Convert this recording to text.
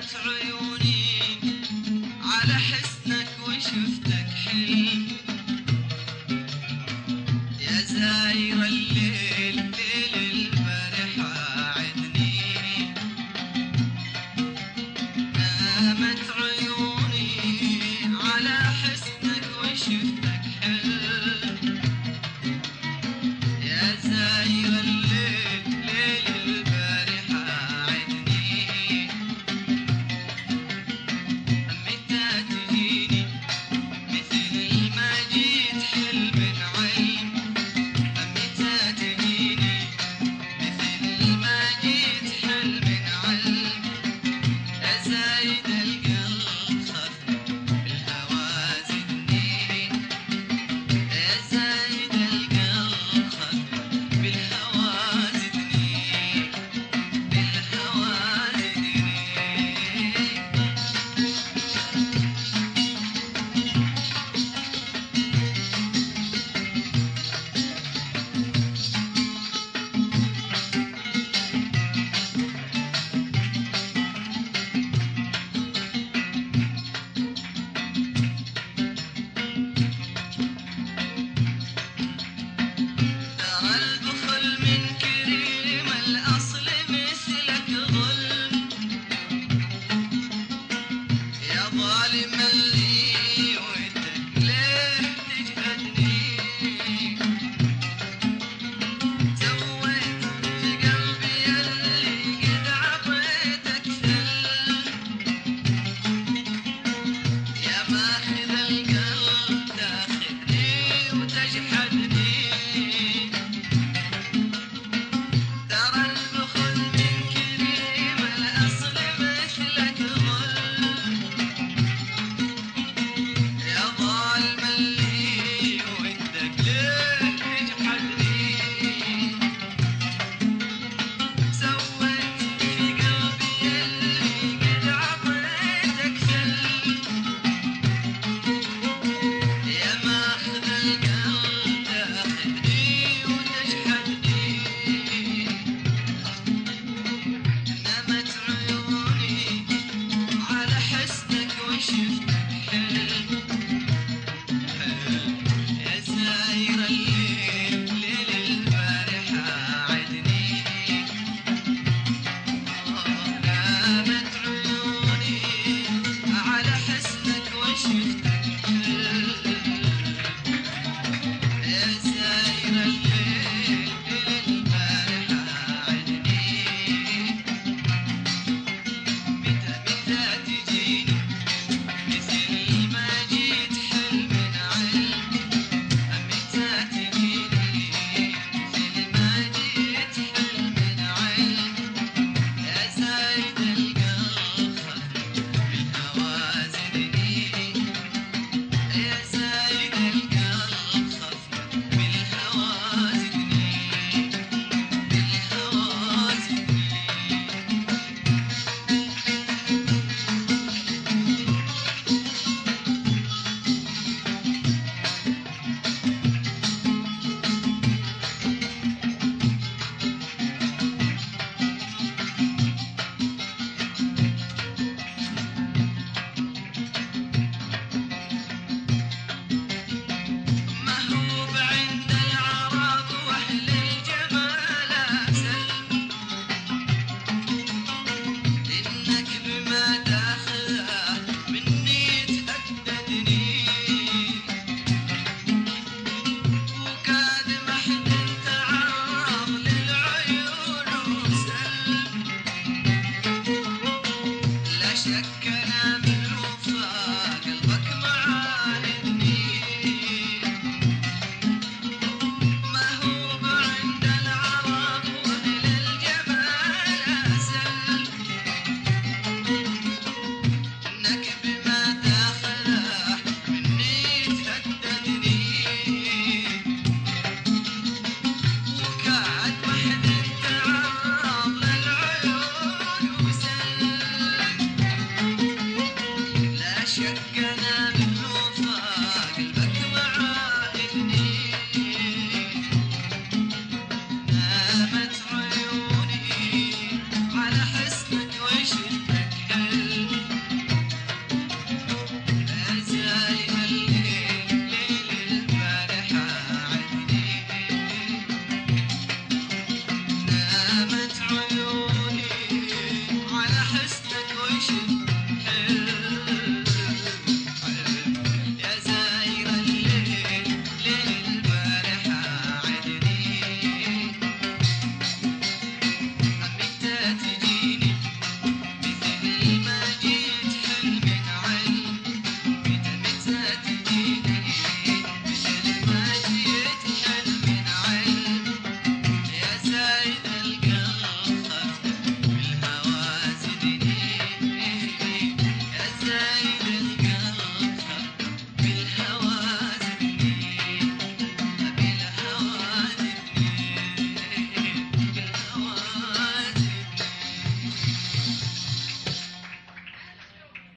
نامت عيوني على حسنك وشفتك حلم يا زاير الليل ليل البارح عدني نامت عيوني على حسنك وشفتك حلم يا زاير الليل ليل البارح عدني متى تجيني مثل ما جيت حلم عين متى تجيني مثل ما جيت حلم عين يا زايد القلب خف بالهوى زدني يا زايد القلب خف بالهوى زدني بالهوى زدني ترى البخل من كريم الأصل مثلك ظلم يا ظالم اللي ودك ليه تجهدني سويت في قلبي اللي قد عطيتك ثلم يا ماخذ القلب تاخذني وتجحدني ترى البخل من كريم الأصل مثلك ظلم يا ظالم اللي ودك ليه تجحدني سويت في قلبي اللي قد عطيتك ثلم يا ماخذ القلب تاخذني وتجحدني نامت عيوني على حسنك وشفتك حلم يا زاير الليل ليل البارح عدني نامت عيوني على حسنك وشفتك حلم يا زاير الليل ليل البارح عدني متى تجيني مثل ما جيت حلم عين متى تجيني مثل ما جيت حلم عين يا زايد القلب خف بالهوى زدني يا زايد القلب خف بالهوى زدني بالهوى زدني مهوب عند العرب واهل الجمال أسلم إنك بما داخله مني تأكدني وكاد ما حد تعرض للعيون وسلم لا شك أنا من وفا قلبك معاندني مهوب عند العرب واهل الجمال أسلم إنك بما داخله مني تهددني وكاد ما حد تعرض للعيون وسلم لا شك أنا من وفا قلبك معاندني نامت عيوني على حسنك وشفتك حلم شبه